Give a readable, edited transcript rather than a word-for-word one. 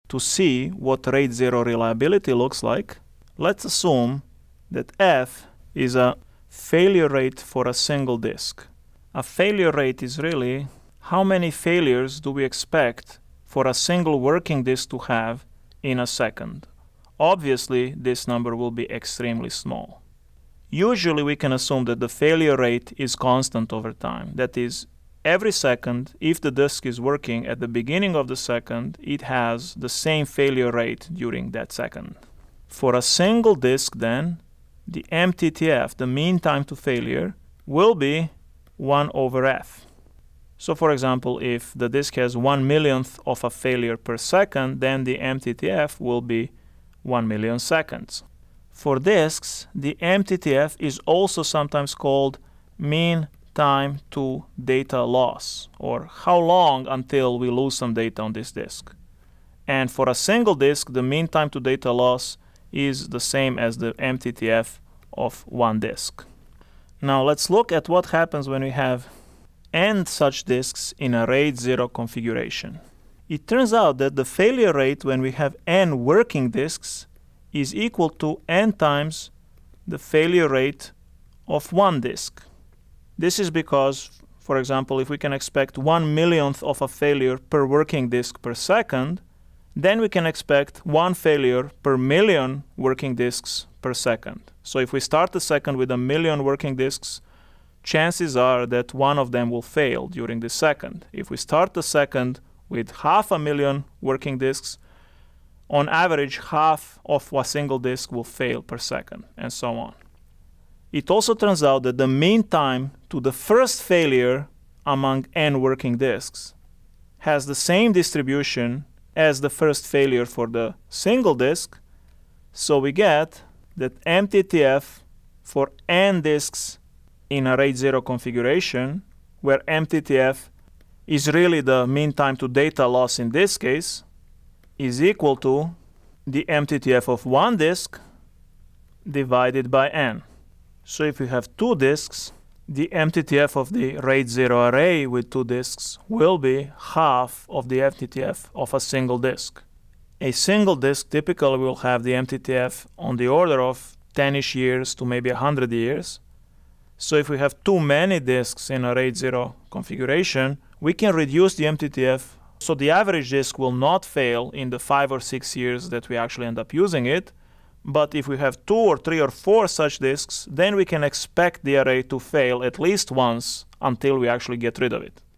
to see what RAID 0 reliability looks like, let's assume that F is a failure rate for a single disk. A failure rate is really how many failures do we expect for a single working disk to have in a second. Obviously, this number will be extremely small. Usually, we can assume that the failure rate is constant over time. That is, every second, if the disk is working at the beginning of the second, it has the same failure rate during that second. For a single disk, then, the MTTF, the mean time to failure, will be 1 over F. So, for example, if the disk has 1/1,000,000th of a failure per second, then the MTTF will be 1,000,000 seconds. For disks, the MTTF is also sometimes called mean time to data loss, or how long until we lose some data on this disk. And for a single disk, the mean time to data loss is the same as the MTTF of one disk. Now let's look at what happens when we have n such disks in a RAID 0 configuration. It turns out that the failure rate when we have n working disks is equal to n times the failure rate of one disk. This is because, for example, if we can expect 1/1,000,000th of a failure per working disk per second, then we can expect one failure per million working disks per second. So if we start the second with 1,000,000 working disks, chances are that one of them will fail during the second. If we start the second with 500,000 working disks, on average, half of a single disk will fail per second, and so on. It also turns out that the mean time to the first failure among n working disks has the same distribution as the first failure for the single disk, so we get that MTTF for n disks in a RAID 0 configuration, where MTTF is really the mean time to data loss in this case, is equal to the MTTF of one disk divided by n. So if we have two disks, the MTTF of the RAID 0 array with two disks will be half of the MTTF of a single disk. A single disk typically will have the MTTF on the order of 10-ish years to maybe 100 years. So if we have too many disks in a RAID 0 configuration, we can reduce the MTTF so the average disk will not fail in the 5 or 6 years that we actually end up using it. But if we have 2 or 3 or 4 such disks, then we can expect the array to fail at least once until we actually get rid of it.